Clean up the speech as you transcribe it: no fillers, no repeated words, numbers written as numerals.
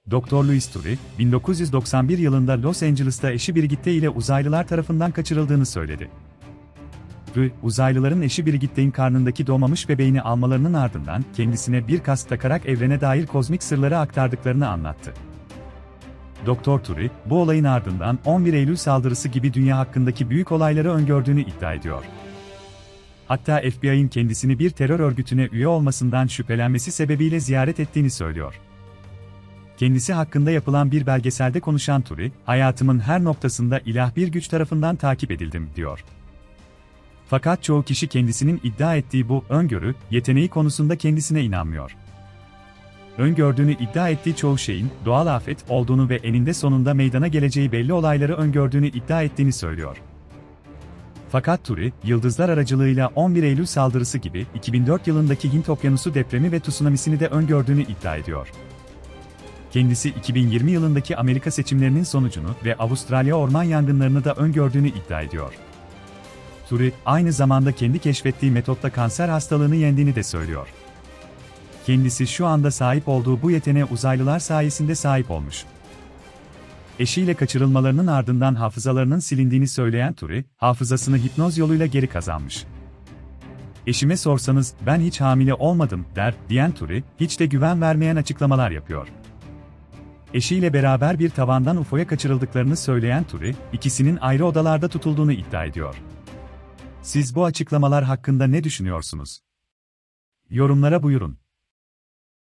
Dr. Louis Turi, 1991 yılında Los Angeles'ta eşi Brigitte ile uzaylılar tarafından kaçırıldığını söyledi. Uzaylıların eşi Brigitte'in karnındaki doğmamış bebeğini almalarının ardından kendisine bir kask takarak evrene dair kozmik sırları aktardıklarını anlattı. Dr. Turi, bu olayın ardından 11 Eylül saldırısı gibi dünya hakkındaki büyük olayları öngördüğünü iddia ediyor. Hatta FBI'nin kendisini bir terör örgütüne üye olmasından şüphelenmesi sebebiyle ziyaret ettiğini söylüyor. Kendisi hakkında yapılan bir belgeselde konuşan Turi, "Hayatımın her noktasında ilah bir güç tarafından takip edildim," diyor. Fakat çoğu kişi kendisinin iddia ettiği bu öngörü yeteneği konusunda kendisine inanmıyor. Öngördüğünü iddia ettiği çoğu şeyin doğal afet olduğunu ve eninde sonunda meydana geleceği belli olayları öngördüğünü iddia ettiğini söylüyor. Fakat Turi, yıldızlar aracılığıyla 11 Eylül saldırısı gibi 2004 yılındaki Hint Okyanusu depremi ve tsunamisini de öngördüğünü iddia ediyor. Kendisi 2020 yılındaki Amerika seçimlerinin sonucunu ve Avustralya orman yangınlarını da öngördüğünü iddia ediyor. Turi, aynı zamanda kendi keşfettiği metotla kanser hastalığını yendiğini de söylüyor. Kendisi şu anda sahip olduğu bu yeteneğe uzaylılar sayesinde sahip olmuş. Eşiyle kaçırılmalarının ardından hafızalarının silindiğini söyleyen Turi, hafızasını hipnoz yoluyla geri kazanmış. "Eşime sorsanız, ben hiç hamile olmadım," diyen Turi, hiç de güven vermeyen açıklamalar yapıyor. Eşiyle beraber bir tavandan UFO'ya kaçırıldıklarını söyleyen Turi, ikisinin ayrı odalarda tutulduğunu iddia ediyor. Siz bu açıklamalar hakkında ne düşünüyorsunuz? Yorumlara buyurun.